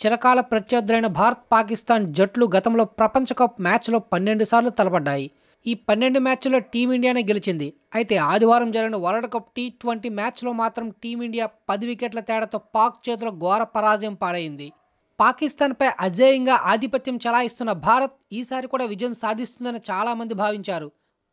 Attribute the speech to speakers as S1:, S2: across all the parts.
S1: చిరకాల ప్రత్యర్థులైన భారత్, పాకిస్తాన్ జట్లు గతంలో ప్రపంచ కప్ మ్యాచ్లో 12 సార్లు తలపడ్డాయి. ఈ 12 మ్యాచ్ల్లో టీమిండియానే గెలిచింది. అయితే ఆదివారం జరిగిన వరల్డ్ కప్ టీ20 మ్యాచ్లో మాత్రం టీమిండియా 10 వికెట్ల తేడాతో పాక్ చేతిలో ఘోర పరాజయం పాలైంది. పాకిస్తాన్పై అజేయంగా ఆధిపత్యం చెలాయిస్తున్న భారత్ ఈసారి కూడా విజయం సాధిస్తుందని చాలామంది భావించారు.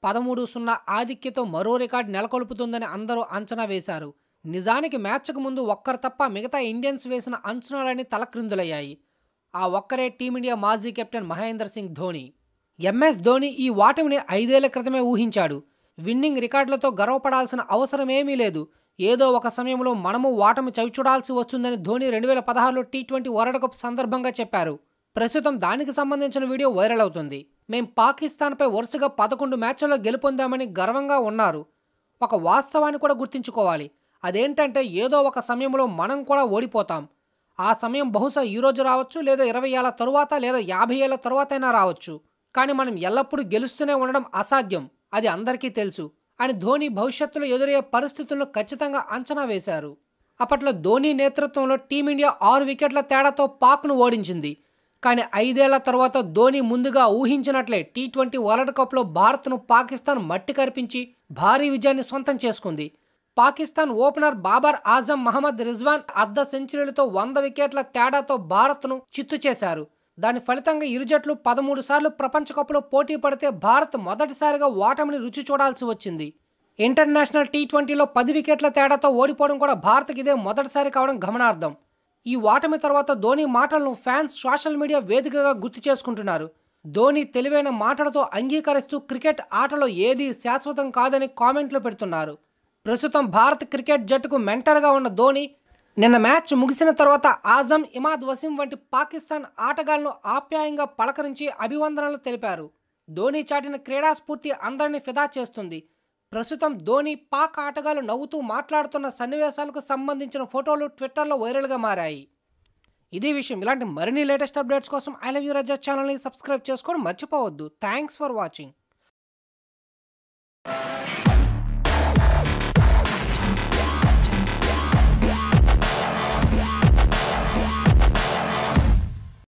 S1: 13-0 ఆధిక్యతో మరో రికార్డు నెలకొల్పుతుందని అందరూ అంచనా వేశారు. నిజానికి మ్యాచ్కు ముందు ఒక్కరు తప్ప మిగతా ఇండియన్స్ వేసిన అంచనాలన్నీ తలక్రిందులయ్యాయి. ఆ ఒక్కరే టీమిండియా మాజీ కెప్టెన్ మహేంద్ర సింగ్ ధోని. ఎంఎస్ ధోని ఈ ఓటమిని 5 ఏళ్ల క్రితమే ఊహించాడు. విన్నింగ్ రికార్డులతో గర్వపడాల్సిన అవసరమేమీ లేదు, ఏదో ఒక సమయంలో మనము ఓటమి చవిచూడాల్సి వస్తుందని ధోని 2016లో టీ20 వరల్డ్ కప్ సందర్భంగా చెప్పారు. ప్రస్తుతం దానికి సంబంధించిన వీడియో వైరల్ అవుతుంది. మేం పాకిస్తాన్పై వరుసగా 11 మ్యాచ్ల్లో గెలుపొందామని గర్వంగా ఉన్నారు. ఒక వాస్తవాన్ని కూడా గుర్తుంచుకోవాలి. అదేంటంటే ఏదో ఒక సమయంలో మనం కూడా ఓడిపోతాం. ఆ సమయం బహుశా ఈరోజు రావచ్చు, లేదా 20 ఏళ్ల తరువాత, లేదా 50 ఏళ్ల తరువాతైనా రావచ్చు. కానీ మనం ఎల్లప్పుడూ గెలుస్తూనే ఉండడం అసాధ్యం, అది అందరికీ తెలుసు అని ధోని భవిష్యత్తులో ఎదురయ్యే పరిస్థితులను ఖచ్చితంగా అంచనా వేశారు. అప్పట్లో ధోని నేతృత్వంలో టీమిండియా 6 వికెట్ల తేడాతో పాక్ను ఓడించింది. కానీ 5 ఏళ్ల తర్వాత ధోని ముందుగా ఊహించినట్లే టీ20 వరల్డ్ కప్లో భారత్ను పాకిస్తాన్ మట్టి కరిపించి భారీ విజయాన్ని సొంతం చేసుకుంది. పాకిస్తాన్ ఓపెనర్ బాబర్ ఆజం, మహమ్మద్ రిజ్వాన్ అర్ధ సెంచరీలతో 100 వికెట్ల తేడాతో భారత్ను చిత్తు చేశారు. దాని ఫలితంగా ఇరు జట్లు 13 సార్లు ప్రపంచ కప్లో పోటీ పడితే భారత్ మొదటిసారిగా ఓటమిని రుచి చూడాల్సి వచ్చింది. ఇంటర్నేషనల్ టీ20లో 10 వికెట్ల తేడాతో ఓడిపోవడం కూడా భారత్కి ఇదే మొదటిసారి కావడం గమనార్థం. ఈ ఓటమి తర్వాత ధోని మాటలను ఫ్యాన్స్ సోషల్ మీడియా వేదికగా గుర్తు చేసుకుంటున్నారు. ధోని తెలివైన మాటలతో అంగీకరిస్తూ క్రికెట్ ఆటలో ఏదీ శాశ్వతం కాదని కామెంట్లు పెడుతున్నారు. ప్రస్తుతం భారత్ క్రికెట్ జట్టుకు మెంటర్గా ఉన్న ధోని నిన్న మ్యాచ్ ముగిసిన తర్వాత ఆజం, ఇమాద్ వసీం వంటి పాకిస్తాన్ ఆటగాళ్లను ఆప్యాయంగా పలకరించి అభివందనలు తెలిపారు. ధోని చాటిన క్రీడా స్ఫూర్తి అందరినీ ఫిదా చేస్తుంది. ప్రస్తుతం ధోని, పాక్ ఆటగాళ్లు నవ్వుతూ మాట్లాడుతున్న సన్నివేశాలకు సంబంధించిన ఫోటోలు ట్విట్టర్లో వైరల్గా మారాయి. ఇదే విషయం. ఇలాంటి మరిన్ని లేటెస్ట్ అప్డేట్స్ కోసం ఐ లవ్ యూ రజా ఛానల్ని సబ్స్క్రైబ్ చేసుకోవడం మర్చిపోవద్దు. Thanks for watching.